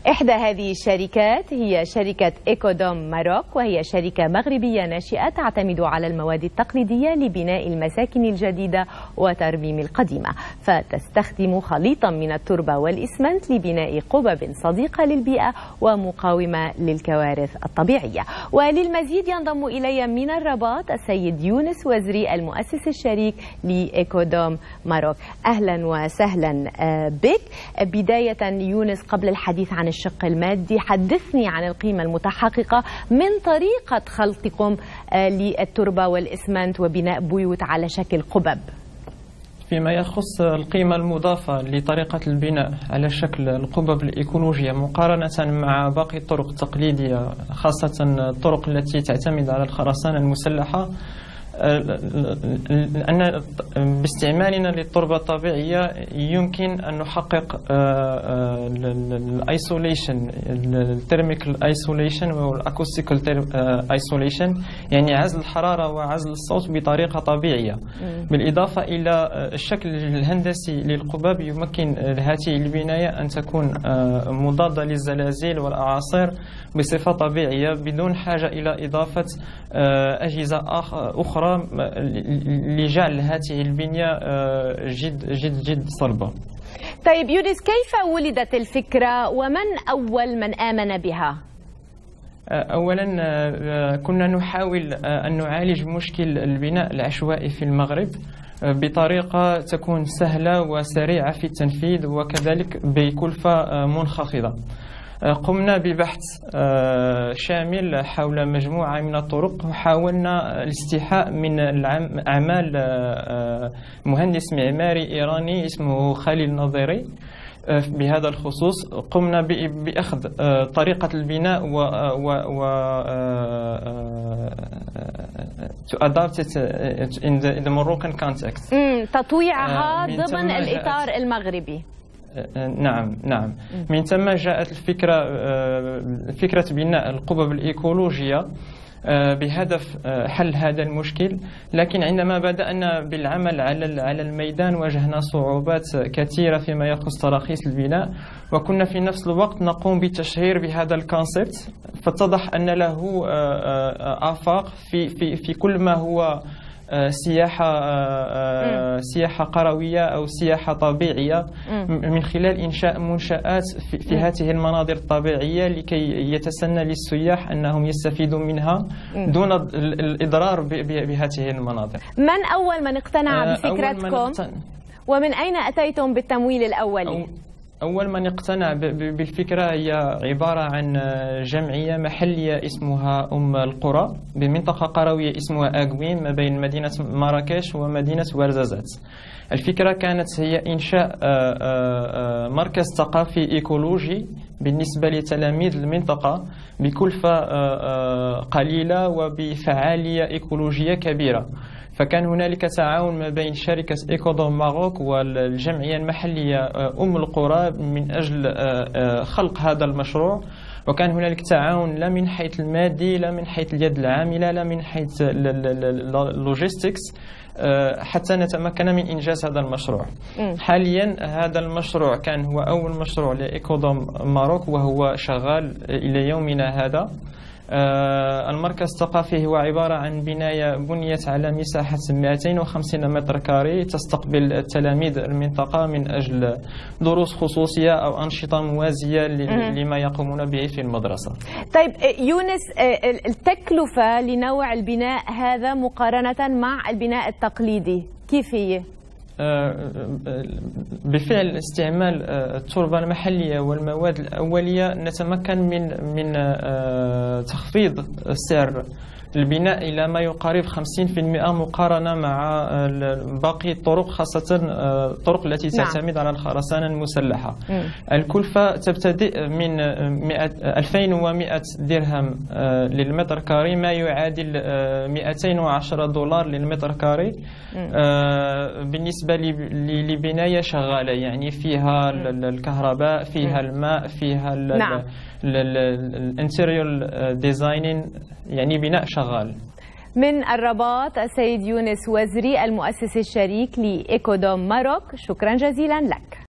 إحدى هذه الشركات هي شركة إيكودوم ماروك، وهي شركة مغربية ناشئة تعتمد على المواد التقليدية لبناء المساكن الجديدة وترميم القديمة، فتستخدم خليطا من التربة والإسمنت لبناء قبب صديقة للبيئة ومقاومة للكوارث الطبيعية. وللمزيد ينضم إلي من الرباط السيد يونس وزري المؤسس الشريك لإيكودوم ماروك. أهلا وسهلا بك. بداية يونس، قبل الحديث عن الشق المادي حدثني عن القيمة المتحققة من طريقة خلطكم للتربة والإسمنت وبناء بيوت على شكل قبب. فيما يخص القيمة المضافة لطريقة البناء على شكل القبب الإيكولوجية مقارنة مع باقي الطرق التقليدية، خاصة الطرق التي تعتمد على الخرسانة المسلحة، أن باستعمالنا للتربة الطبيعية يمكن أن نحقق الايسوليشن، الترميكال ايسوليشن والاكوستيكال ايسوليشن، يعني عزل الحرارة وعزل الصوت بطريقة طبيعية. بالإضافة إلى الشكل الهندسي للقباب يمكن هذه البناية أن تكون مضادة للزلازل والأعاصير بصفة طبيعية بدون حاجة إلى إضافة أجهزة أخرى لجعل هذه البنية جد صلبة. طيب يونس، كيف ولدت الفكرة ومن أول من آمن بها؟ أولا كنا نحاول أن نعالج مشكل البناء العشوائي في المغرب بطريقة تكون سهلة وسريعة في التنفيذ وكذلك بكلفة منخفضة. قمنا ببحث شامل حول مجموعة من الطرق، وحاولنا الاستيحاء من أعمال مهندس معماري إيراني اسمه خليل نظيري. بهذا الخصوص قمنا بأخذ طريقة البناء و to adapt it in the Moroccan context. تطويعها ضمن الإطار المغربي. نعم. من ثم جاءت فكرة بناء القبب الإيكولوجية بهدف حل هذا المشكل. لكن عندما بدأنا بالعمل على الميدان واجهنا صعوبات كثيرة فيما يخص تراخيص البناء، وكنا في نفس الوقت نقوم بالتشهير بهذا الكونسيبت، فاتضح أن له آفاق في كل ما هو سياحة قروية أو سياحة طبيعية، من خلال إنشاء منشآت في هذه المناظر الطبيعية لكي يتسنى للسياح أنهم يستفيدوا منها دون الإضرار بهذه المناظر. من أول من اقتنع بفكرتكم ومن أين أتيتم بالتمويل الأولي؟ أول من اقتنع بالفكرة هي عبارة عن جمعية محلية اسمها القرى بمنطقة قروية اسمها أقويم ما بين مدينة مراكش ومدينة ورزازات. الفكرة كانت هي إنشاء مركز ثقافي إيكولوجي بالنسبة لتلاميذ المنطقة بكلفة قليلة وبفعالية إيكولوجية كبيرة. فكان هنالك تعاون ما بين شركة إيكودوم ماروك والجمعية المحلية القرى من أجل خلق هذا المشروع، وكان هنالك تعاون لا من حيث المادي لا من حيث اليد العاملة لا من حيث اللوجيستكس حتى نتمكن من إنجاز هذا المشروع. حاليا هذا المشروع كان هو أول مشروع لإيكودوم ماروك وهو شغال إلى يومنا هذا. المركز الثقافي هو عبارة عن بناية بنيت على مساحة 250 متر كاري تستقبل تلاميذ المنطقة من أجل دروس خصوصية أو أنشطة موازية لما يقومون به في المدرسة. طيب يونس، التكلفة لنوع البناء هذا مقارنة مع البناء التقليدي كيف هي؟ بفعل استعمال التربة المحلية والمواد الأولية نتمكن من تخفيض سعر البناء إلى ما يقارب 50% مقارنة مع باقي الطرق، خاصة الطرق التي تعتمد على الخرسانة المسلحة. الكلفة تبتدئ من 2100 درهم للمتر كاري، ما يعادل 210 دولار للمتر كاري، بالنسبة لبناية شغالة، يعني فيها الكهرباء، فيها الماء، فيها الانتيريور ديزاينين، يعني بناء شغال. من الرباط السيد يونس وزري المؤسس الشريك لإيكودوم ماروك، شكرا جزيلا لك.